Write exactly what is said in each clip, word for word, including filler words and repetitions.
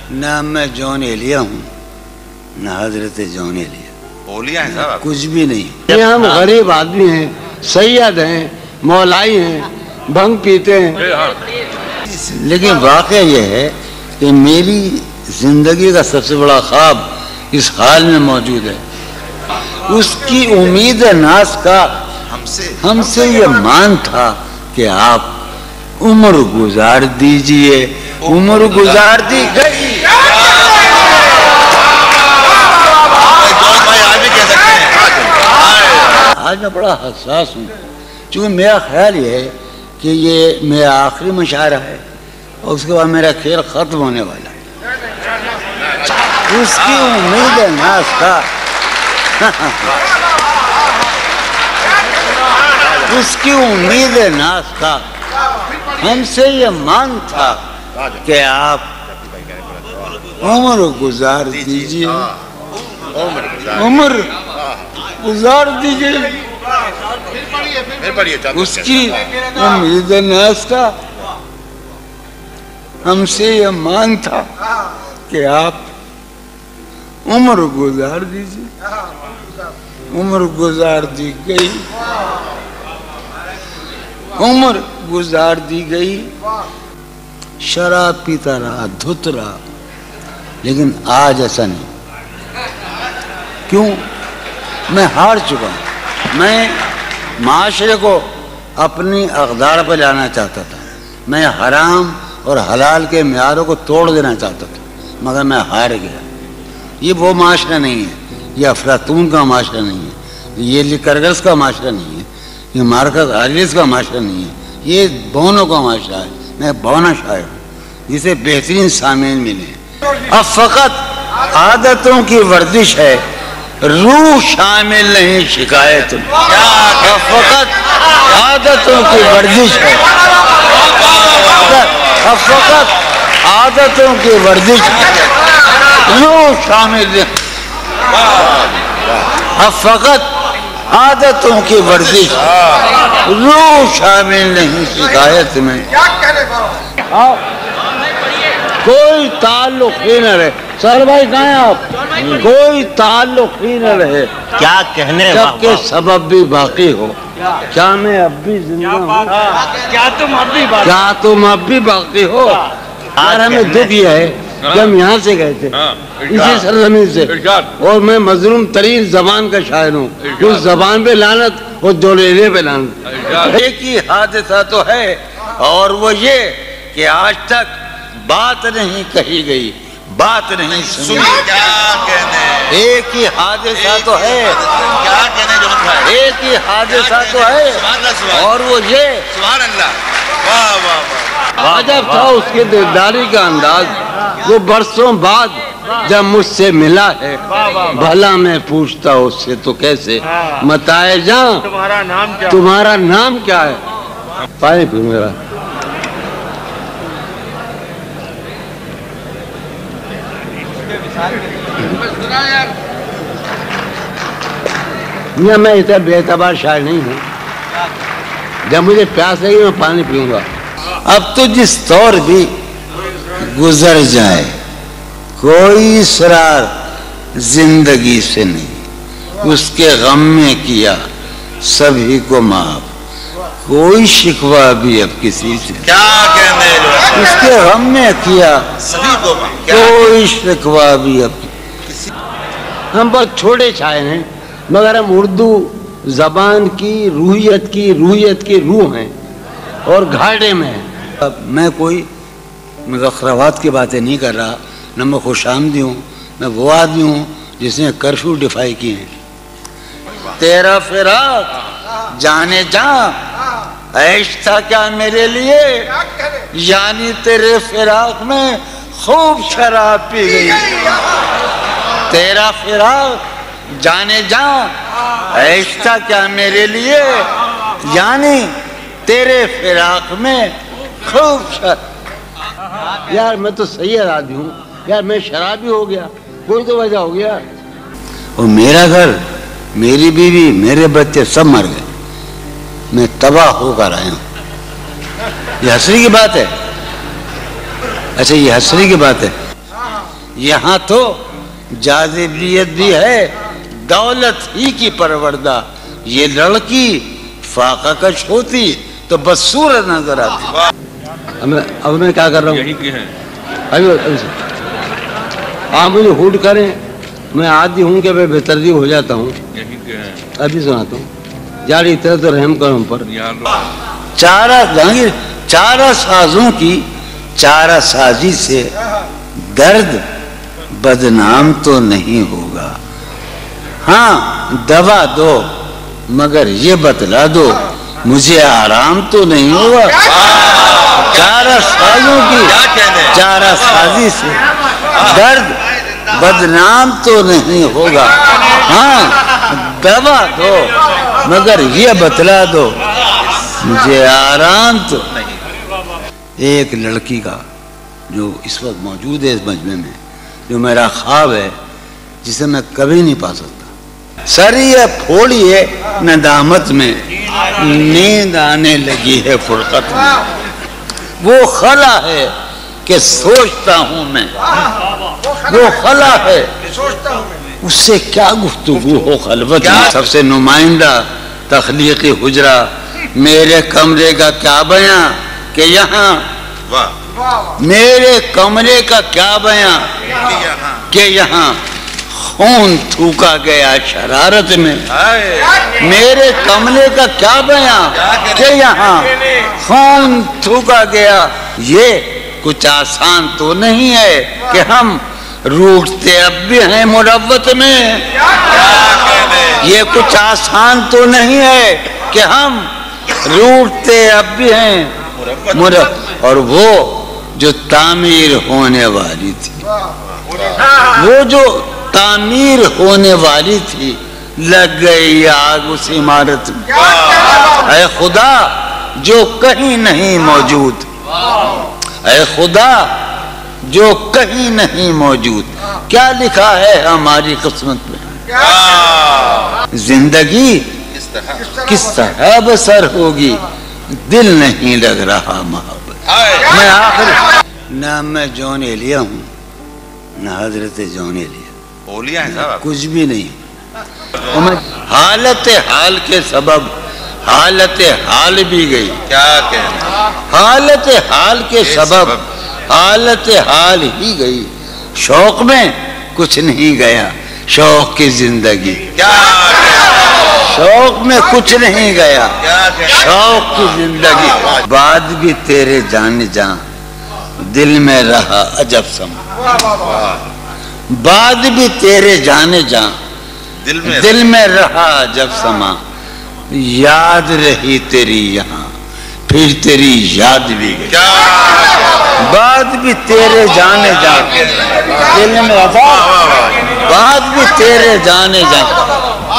نہ میں جون ایلیا ہوں نہ حضرت جون ایلیا، اولیاء ہیں صاحب، کچھ بھی نہیں۔ یہ ہم غریب آدمی ہیں، سید ہیں، مولائی ہیں، بھنگ پیتے ہیں، لیکن واقعہ یہ ہے کہ میری زندگی کا سب سے بڑا خواب اس حال میں موجود ہے۔ اس کی امید ناز کا ہم سے ہم سے یہ مان تھا کہ آپ عمر گزار دیجئے، عمر گزار دی گئی۔ جون بھائی آج بھی کہہ سکتے ہیں۔ آج میں بڑا حساس ہوں، چونکہ میرا خیال یہ ہے کہ یہ میرا آخری مشاعرہ ہے اور اس کے بعد میرا کھیل ختم ہونے والا ہے۔ اس کی امید ناز کا اس کی امید ناز کا ہم سے یہ مان تھا کہ آپ عمر گزار دیجئے، عمر گزار دیجئے۔ اس کی امید ناز کا ہم سے یہ مان تھا کہ آپ عمر گزار دیجئے، عمر گزار دی گئی، عمر گزار دی گئی۔ شراب پیتا رہا، دھت رہا، لیکن آج ایسا نہیں۔ کیوں؟ میں ہار چکا ہوں۔ میں معاشرے کو اپنی اقدار پر لانا چاہتا تھا، میں حرام اور حلال کے معیاروں کو توڑ دینا چاہتا تھا، مگر میں ہار گیا۔ یہ وہ معاشرہ نہیں ہے، یہ افلاطون کا معاشرہ نہیں ہے، یہ لیکرگس کا معاشرہ نہیں ہے، یہ مارکس آریس کا معاشرہ نہیں ہے، یہ بونوں کا معاشرہ ہے۔ میں بونا شاعر ہوں جسے بہترین سامعین ملے ہیں۔ اب فقط عادتوں کی ورزش ہے، روح شامل نہیں شکایت میں۔ اب فقط عادتوں کی ورزش ہے، اب فقط عادتوں کی ورزش ہے، روح شامل نہیں۔ اب فقط عادتوں کی ورزش، روح شامل نہیں شکایت میں۔ کوئی تعلق ہی نہ رہے، سر بھائی کہاں ہیں آپ؟ کوئی تعلق ہی نہ رہے، کیا کہنے جب کہ سبب بھی باقی ہو۔ کیا میں اب بھی زندہ ہوں؟ کیا تم اب بھی بات کیا تم اب بھی باقی ہو؟ یار ہمیں دکھ یہ ہے کہ ہم یہاں سے گئے تھے، اسی سرزمین سے، اور میں مظلوم ترین زبان کا شاعر ہوں۔ اس زبان پہ لعنت اور دولیلے پہ لعنت۔ ایک ہی حادثہ تو ہے اور وہ یہ کہ آج تک بات نہیں کہی گئی، بات نہیں سنی۔ کیا کہنے، ایک ہی حادثہ تو ہے، کیا کہنے جون بھائی، ایک ہی حادثہ تو ہے اور وہ یہ سبحان اللہ، واہ واہ واہ۔ عجب تھا اس کے دلداری کا انداز، وہ برسوں بعد جب مجھ سے ملا ہے، بھلا میں پوچھتا اس سے تو کیسے، متائے جاں تمہارا نام کیا؟ تمہارا نام کیا ہے؟ پانی پیو میرا۔ میں اتنا بے اعتبار شاعر نہیں ہوں، جب مجھے پیاس لگی میں پانی پیوں گا۔ اب تو جس طور بھی گزر جائے، کوئی اسرار زندگی سے نہیں، اس کے غم میں کیا سبھی کو معاف، کوئی شکوہ بھی اب کسی سے، کیا کہنے جو اس کے غم میں کیا سبھی کو کیا کوئی شکوہ بھی اب۔ ہم بہت چھوٹے شاعر ہیں، مگر ہم اردو زبان کی روحیت کی روحیت کی روح ہیں اور گھاٹے میں ہیں۔ اب میں کوئی مزخرفات کی باتیں نہیں کر رہا، نہ میں خوش آمدی ہوں، میں وہ آدمی ہوں جس نے کرفیو ڈیفائی کیے ہیں۔ تیرا فراق جانے جاں عیش تھا کیا میرے لیے، یعنی تیرے فراق میں خوب شراب پی گئی۔ تیرا فراق جانے جاں عیش تھا کیا میرے لیے، یعنی تیرے فراق میں خوب شراب۔ یار میں تو سید آدمی ہوں، یار میں شرابی ہو گیا، کوئی تو وجہ ہو گیا۔ اور میرا گھر، میری بیوی، میرے بچے سب مر گئے، میں تباہ ہو کر آیا ہوں۔ یہ حسری کی بات ہے؟ اچھا یہ حسری کی بات ہے؟ یہاں تو جاذبیت بھی ہے، دولت ہی کی پروردہ، یہ لڑکی فاقہ کش ہوتی تو بدصورت نظر آتی۔ اب میں اب میں کیا کر رہا ہوں؟ یہی کہ ہیں ابھی ابھی سے آپ مجھے ہوٹ کریں، میں عادی ہوں کہ میں بے ترجیح ہو جاتا ہوں۔ یہی کہ ہیں ابھی سناتا ہوں، یار اتنا تو رحم کرو ہم پر۔ یا چارہ جہانگیر چارہ سازوں کی چارہ سازی سے درد بدنام تو نہیں ہوگا، ہاں دوا دو مگر یہ بتلا دو مجھے آرام تو نہیں ہوگا۔ چارہ سازوں کی چارہ سازی سے درد بدنام تو نہیں ہوگا، ہاں دوا دو مگر یہ بتلا دو مجھے آرام تو نہیں۔ ایک لڑکی کا جو اس وقت موجود ہے اس مجمع میں، جو میرا خواب ہے، جسے میں کبھی نہیں پا سکتا، سری ہے پھوڑی ہے ندامت میں، نیند آنے لگی ہے فرقت میں، وہ خلا ہے کہ سوچتا ہوں میں، وہ خلا ہے اس سے کیا گفتگو ہو خلوت میں۔ سب سے نمائندہ تخلیقی حجرہ میرے کمرے کا کیا بیاں کہ یہاں، میرے کمرے کا کیا بیاں کہ یہاں خون تھوکا گیا شرارت میں، میرے کمرے کا کیا بیاں کہ یہاں خون تھوکا گیا۔ یہ کچھ آسان تو نہیں ہے کہ ہم روٹتے اب بھی ہیں مروت میں، یہ کچھ آسان تو نہیں ہے کہ ہم روٹتے اب بھی ہیں مروت، اور وہ جو تعمیر ہونے والی تھی، وہ جو تعمیر ہونے والی تھی لگ گئی آگ اس عمارت میں۔ اے خدا جو کہیں نہیں موجود، اے خدا جو کہیں نہیں موجود، کیا لکھا ہے ہماری قسمت میں؟ زندگی کس طرح بسر ہوگی، دل نہیں لگ رہا محبت۔ میں آخر نہ میں جون ایلیا ہوں نہ حضرت جون ایلیا، اولیاء ہیں صاحب، کچھ بھی نہیں۔ حالت حال کے سبب حالت حال بھی گئی، کیا کہنا، حالت حال کے سبب حالت حال ہی گئی، شوق میں کچھ نہیں گیا، شوق کی زندگی، کیا شوق میں کچھ نہیں گیا، شوق کی زندگی، بعد بھی تیرے جان جان دل میں رہا عجب سما، بعد بھی تیرے جانے جان دل میں دل میں رہا عجب سما، یاد رہی تیری یہاں پھر تیری یاد بھی گئی، کیا بعد بھی تیرے جانے جان دل میں رہا، بعد بھی تیرے جانے جان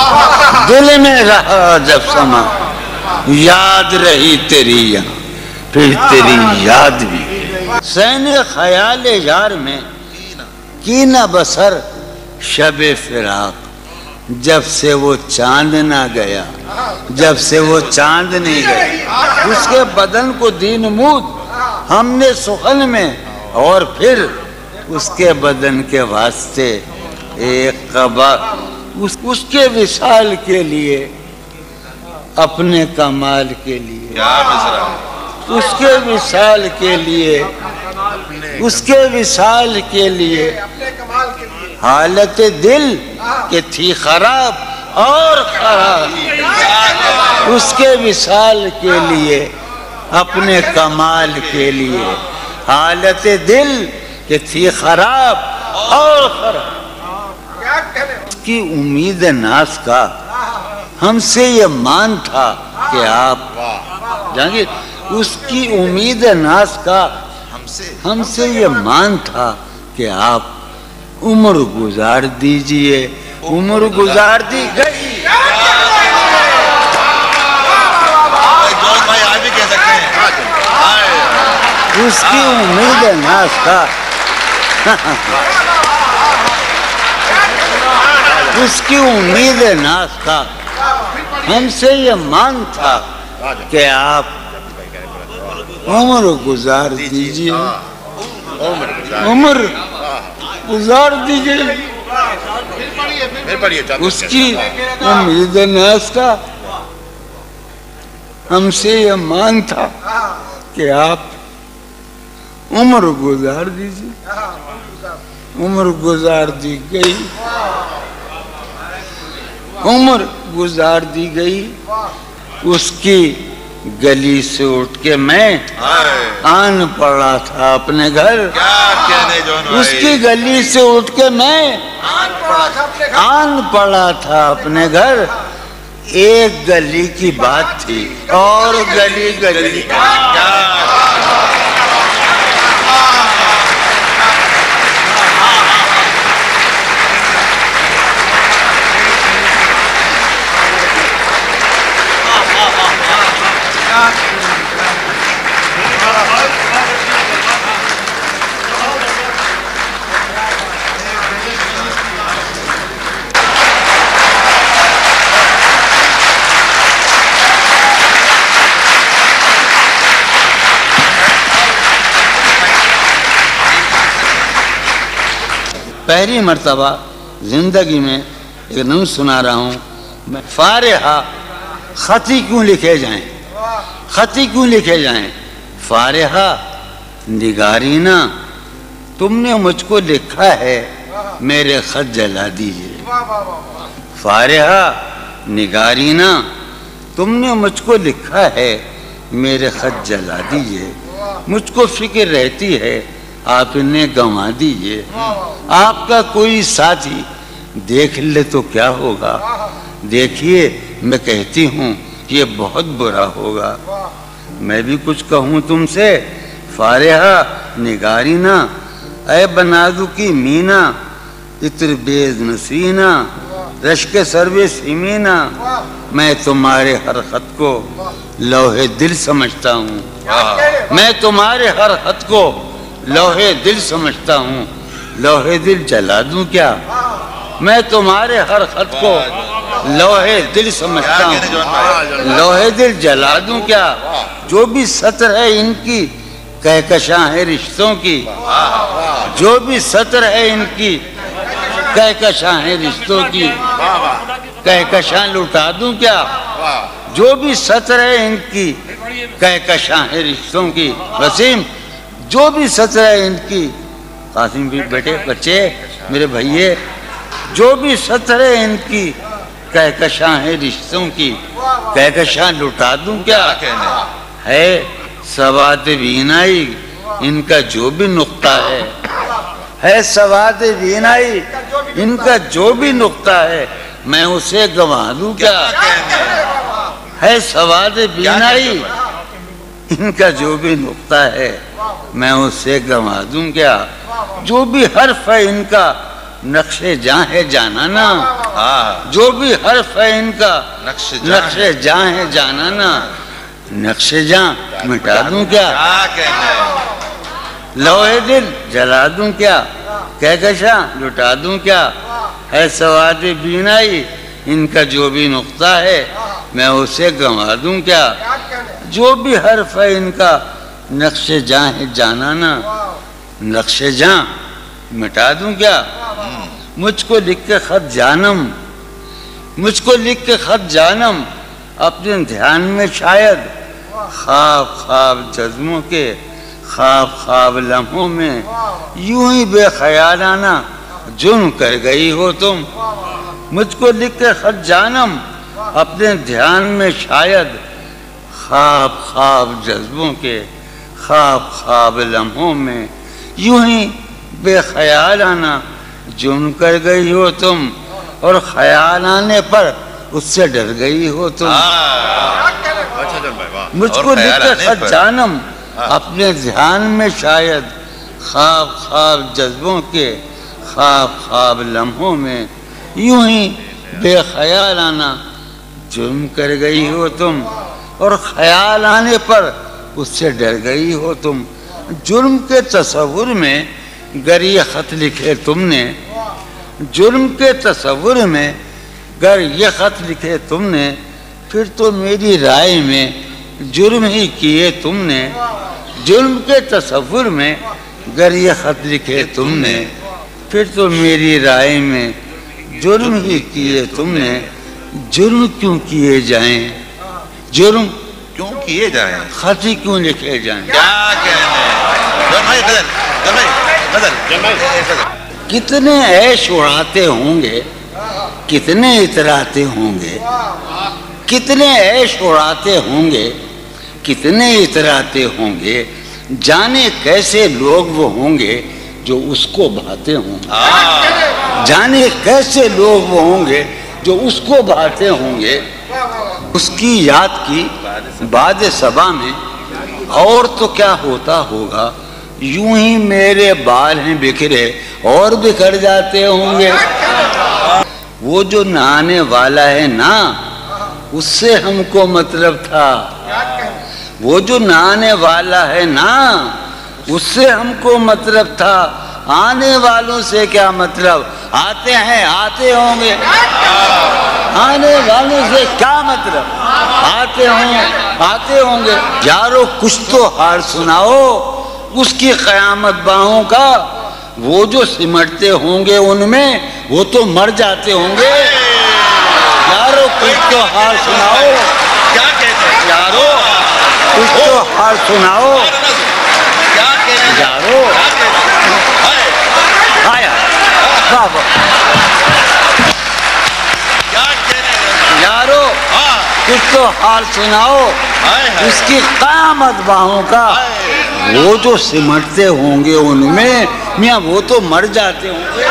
دل میں رہا جب سما، یاد رہی تیری یہاں پھر تیری یاد بھی گئی۔ سین خیال یار میں کی نہ بسر شب فراق، جب سے وہ چاند نہ گیا، جب سے وہ چاند نہیں گیا، اس کے بدن کو دی نمود ہم نے سخن میں، اور پھر اس کے بدن کے واسطے ایک قبا، اس, اس کے وصال کے لیے، اپنے کمال کے لیے، کیا مصرع، اس کے وصال کے لیے، اس کے وصال کے لیے، حالت دل کہ تھی خراب اور خراب، اس کے وصال کے لیے، اپنے کمال کے لیے، حالت دل کہ تھی خراب اور خراب، اس کی امید ناز کا ہم سے یہ مان تھا کہ آپ جانگیر، اس کی امید ناز کا ہم سے یہ مان تھا کہ آپ عمر گزار دیجئے، عمر گزار دی گئی، جون بھائی آج بھی کہہ سکتے ہیں، اس کی امید ناز کا اس کی امید ناز کا ہم سے یہ مان تھا کہ آپ عمر گزار دیجئے، عمر گزار دی گئی، پھر پڑھیے اس کی امید ناز کا ہم سے یہ مان تھا کہ آپ عمر گزار دیجیے، عمر گزار دی گئی، عمر گزار دی گئی، اس کی گلی سے اٹھ کے میں آن پڑا تھا اپنے گھر، کیا کہنے جون بھائی، اس کی گلی سے اٹھ کے میں آن پڑا تھا اپنے گھر، ایک گلی کی بات تھی اور گلی گلی پہلی مرتبہ زندگی میں ایک نظم سنا رہا ہوں میں، فارحہ خطی کیوں لکھے جائیں، خطی کیوں لکھے جائیں، فارحہ نگارینا تم نے مجھ کو لکھا ہے میرے خط جلا دیجئے، فارحہ نگارینا تم نے مجھ کو لکھا ہے میرے خط جلا دیجئے، مجھ کو فکر رہتی ہے آپ انہیں گنوا دیجئے، آپ کا کوئی ساتھی دیکھ لے تو کیا ہوگا، دیکھیے میں کہتی ہوں یہ بہت برا ہوگا، میں بھی کچھ کہوں تم سے فارحہ نگارینا، اے بنادو کی مینا اتر بیز نسینا رشک سروے سیمینا، میں تمہارے ہر خط کو لوح دل سمجھتا ہوں، میں تمہارے ہر خط کو لوح دل سمجھتا ہوں، لوح دل جلا دوں کیا، میں تمہارے ہر خط کو لوح دل سمجھتا ہوں، لوح دل جلا دوں کیا، جو بھی سطر ہے ان کی کہکشاں ہے رشتوں کی، جو بھی سطر ہے ان کی کہکشاں ہے رشتوں کی، کہکشاں لٹا دوں کیا، جو بھی سطر ہے ان کی کہکشاں ہے رشتوں کی، وسیم جو بھی سطر ہے ان کی، قاسم بھی بیٹے بچے میرے بھائیے، جو بھی سطر ہے ان کی کہکشاں ہے رشتوں کی، کہکشاں لٹا دوں کیا، ہے سواد بینائی ان کا جو بھی نقطہ ہے، ہے سواد بینائی ان کا جو بھی نقطہ ہے میں اسے گنوا دوں کیا، ہے سواد بینائی ان کا جو بھی نقطہ ہے میں اسے گنوا دوں کیا، جو بھی حرف ہے ان کا نقش جاں ہے جانانا، جو بھی حرف ہے ان کا نقش جاں ہے جانانا، نقش جاں مٹا دوں کیا، لوح دل جلا دوں کیا، کہکشاں لٹا دوں کیا، ہے سواد بینائی ان کا جو بھی نقطہ ہے میں اسے گنوا دوں کیا، جو بھی حرف ہے ان کا نقش جاں ہے جانانا، نقش جاں مٹا دوں کیا، مجھ کو لکھ کے خط جانم، مجھ کو لکھ کے خط جانم اپنے دھیان میں شاید، خواب خواب جذبوں کے خواب خواب لمحوں میں یوں ہی بے خیالانہ جرم کر گئی ہو تم، مجھ کو لکھ کے خط جانم اپنے دھیان میں شاید، خواب خواب جذبوں کے خواب خواب لمحوں میں یوں ہی بے خیالانہ جرم کر گئی ہو تم، اور خیال آنے پر اس سے ڈر گئی ہو تم، مجھ کو لکھ کے خط جانم اپنے دھیان میں شاید، خواب خواب جذبوں کے خواب خواب لمحوں میں یوں ہی بے خیالانہ جرم کر گئی ہو تم، اور خیال آنے پر اس سے ڈر گئی ہو تم، جرم کے تصور میں گر یہ خط لکھے تم نے، جرم کے تصور میں گر یہ خط لکھے تم نے، پھر تو میری رائے میں جرم ہی کیے تم نے، جرم کے تصور میں گر یہ خط لکھے تم نے، پھر تو میری رائے میں جرم ہی کیے تم نے، جرم کیوں کیے جائیں، جرم کیوں کیے جائیں، خطی کیوں لکھے جائیں؟ کیا کہنے جون بھائی غزل جون بھائی غزل جون بھائی غزل کتنے عیش اڑاتے ہوں گے، کتنے اتراتے ہوں گے، کتنے عیش اڑاتے ہوں گے، کتنے اتراتے ہوں گے، جانے کیسے لوگ وہ ہوں گے جو اس کو بھاتے ہوں گے، جانے کیسے لوگ وہ ہوں گے جو اس کو بھاتے ہوں گے۔ اس کی یاد کی بعد صبا میں اور تو کیا ہوتا ہوگا، یوں ہی میرے بال ہیں بکھرے اور بکھر جاتے ہوں گے۔ وہ جو نہانے والا ہے نا، اس سے ہم کو مطلب تھا، وہ جو نہانے والا ہے نا، اس سے ہم کو مطلب تھا، آنے والوں سے کیا مطلب، آتے ہیں آتے ہوں گے، آنے والوں سے کیا مطلب، آتے ہوں آتے ہوں گے۔ یارو کچھ تو حال سناؤ اس کی قیامت باہوں کا، وہ جو سمٹتے ہوں گے ان میں وہ تو مر جاتے ہوں گے۔ یارو کچھ تو حال سناؤ، کیا کہتے ہیں یارو کچھ تو حال سناؤ، کیا کہتے ہیں یارو آیا بابا، کیا کہتے ہیں یارو ہاں کچھ تو حال سناؤ اس کی قیامت باہوں کا، وہ جو سمٹتے ہوں گے ان میں میاں وہ تو مر جاتے ہوں گے۔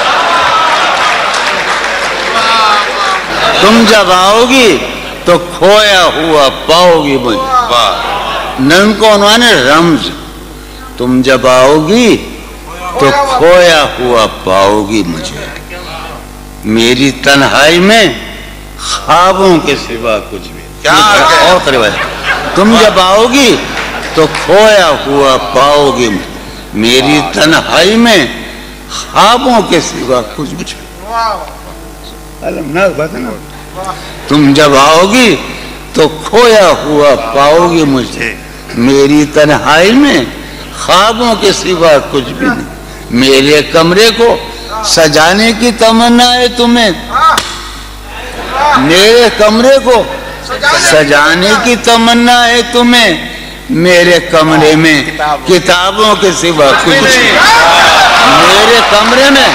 تم جب آؤ گی تو کھویا ہوا پاؤ گی مجھے، واہ نن کو عنوان ہے رمز، تم جب آؤ گی تو کھویا ہوا پاؤ گی مجھے، میری تنہائی میں خوابوں کے سوا کچھ بھی کیا اور قریب ہے۔ تم جب آؤ گی تو کھویا ہوا پاؤ گی میری تنہائی میں خوابوں کے سوا کچھ بھی۔ المناک بات ہے نا، تم جب آؤ گی تو کھویا ہوا پاؤ گی مجھے، میری تنہائی میں خوابوں کے سوا کچھ بھی نہیں، میرے کمرے کو سجانے کی تمنا ہے تمہیں، میرے کمرے کو سجانے کی تمنا ہے تمہیں، میرے کمرے میں کتابوں کے سوا کچھ نہیں، میرے کمرے میں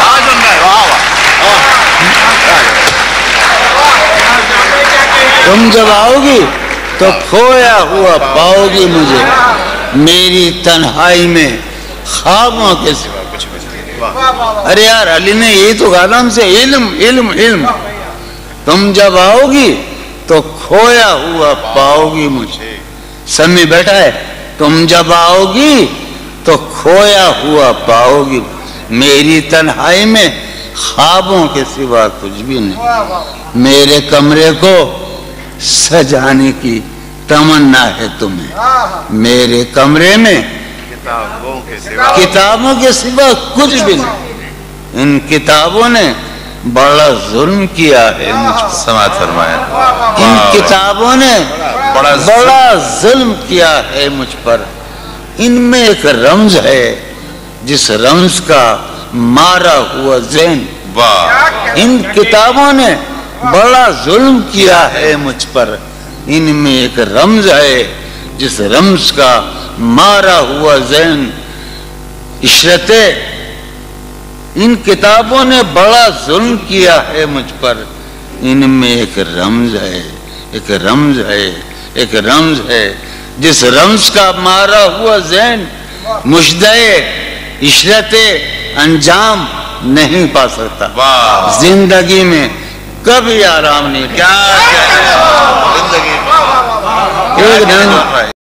تم جب آؤ گی تو کھویا ہوا پاؤ گی مجھے، میری تنہائی میں خوابوں کے سوا کچھ نہیں۔ ارے یار علی نے یہی تو کہا ہم سے، علم علم علم، تم جب آؤ گی تو کھویا ہوا پاؤ گی مجھے، سب میں بیٹھا ہے، تم جب آؤ گی تو کھویا ہوا پاؤ گی، میری تنہائی میں خوابوں کے سوا کچھ بھی نہیں، میرے کمرے کو سجانے کی تمنا ہے تمہیں، میرے کمرے میں کتابوں کے سوا کچھ بھی نہیں، ان کتابوں نے بڑا ظلم کیا ہے مجھ پر، سماعت فرمایا، ان کتابوں نے بڑا ظلم کیا ہے مجھ پر، ان میں ایک رمز ہے جس رمز کا مارا ہوا ذہن، واہ ان کتابوں نے بڑا ظلم کیا ہے مجھ پر، ان میں ایک رمز ہے جس رمز کا مارا ہوا ذہن، عشرت ان کتابوں نے بڑا ظلم کیا ہے مجھ پر، ان میں ایک رمز ہے ایک رمز ہے ایک رمز ہے جس رمز کا مارا ہوا ذہن مشدے عشرت انجام نہیں پا سکتا، واہ زندگی میں کبھی آرام نہیں، کیا کہتے ہیں زندگی میں ایک دن